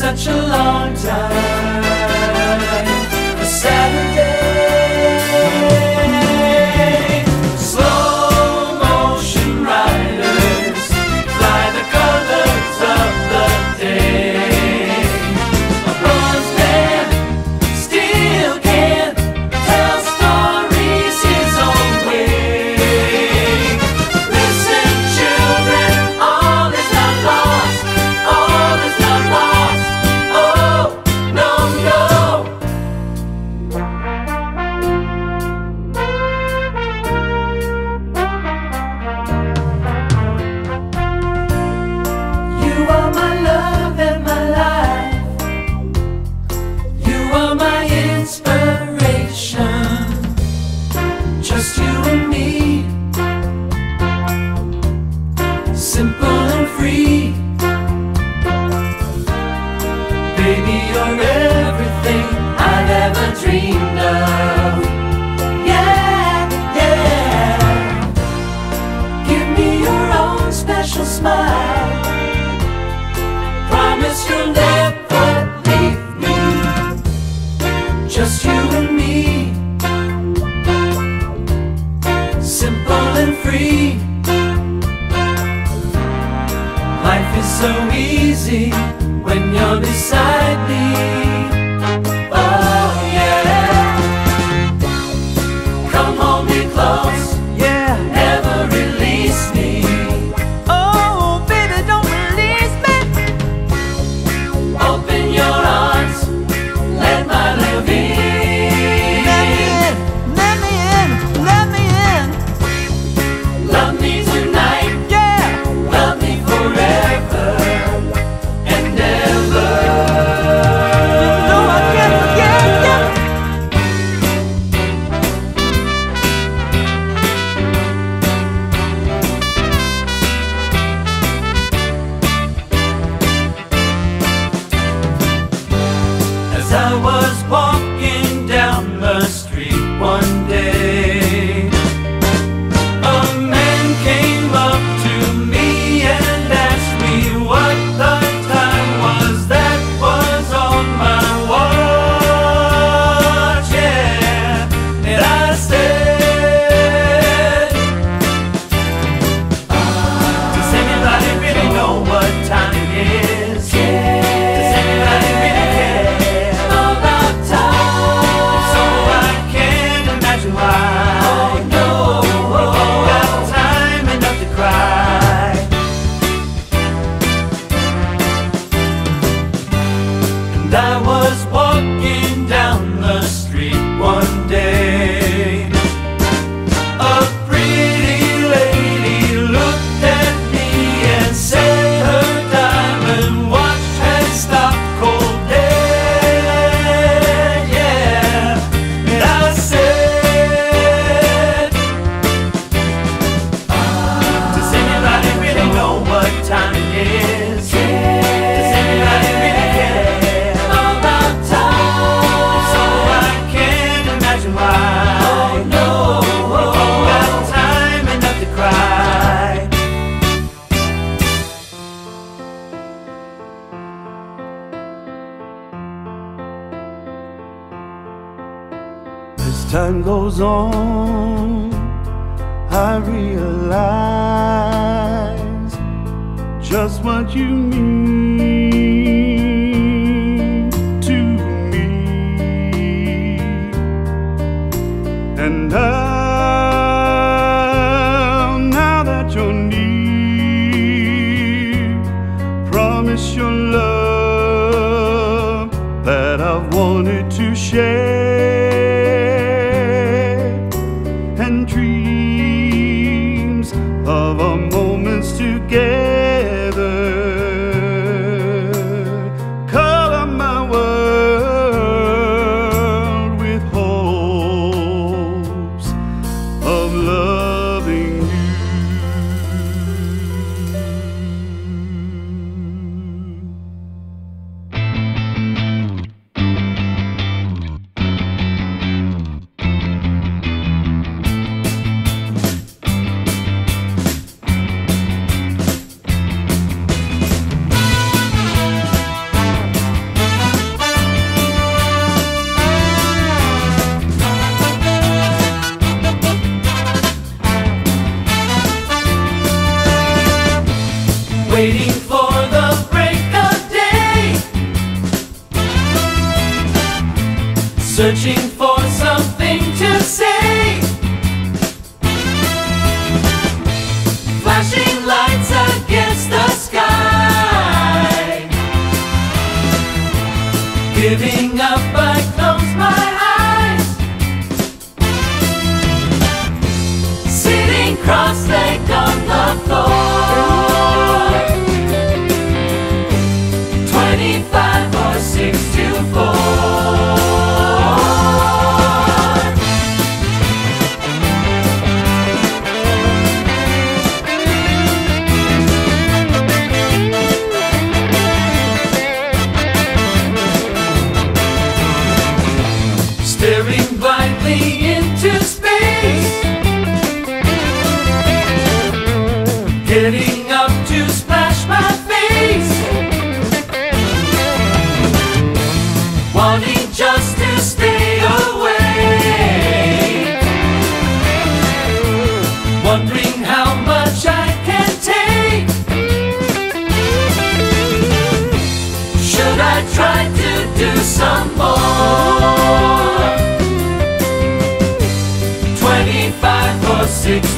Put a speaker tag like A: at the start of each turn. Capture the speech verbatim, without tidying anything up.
A: such a long time. A Saturday, slow motion riders fly the colors of the day. A bronze man still can't tell stories his own way. Listen, children, all is not lost, all is not lost. Oh, no, no. You are my love and my life. You are my inspiration. Just you and me, simple and free. Baby, you're everything I've ever dreamed of. Yeah, yeah. Give me your own special smile. Promise you'll never leave me. Just you and me, simple and free. Life is so easy when you're beside me. Oh yeah. Come hold me close,
B: Yeah.
A: never release me.
B: Oh, baby, don't release me.
A: Open your arms, let my love in.
B: Let me in, let me in, let me in.
A: Love me tonight,
B: Yeah.
A: love me forever and ever.
B: No, I can't forget you.
A: As I was walking down the street one day, a man came up to me and asked me what the time was that was on my watch. Yeah, and I said, does anybody really know what time it is? Does anybody really care about time? So I can't imagine why. Oh no, we've got time enough to cry. And I was walking down the street one day. A pretty lady looked at me and said her diamond watch had stopped cold dead. Yeah, and I said, does anybody really know what time it is? Does anybody really care about time? So I can't imagine why. Oh no, we've got time enough to cry.
C: As time goes on, I realize just what you mean to me. And now, now that you're near, promise your love that I've wanted to share, and dreams of our moments together. Color my world with hopes of loving you.
A: searching for something to say. Flashing lights against the sky. Giving up, I close my eyes. Sitting cross-legged on the floor. Twenty-five or six to four. Staring blindly into space. Getting up to splash my face. Wanting just to stay away. Wondering how much I can take. Should I try to do some more? Twenty-five or six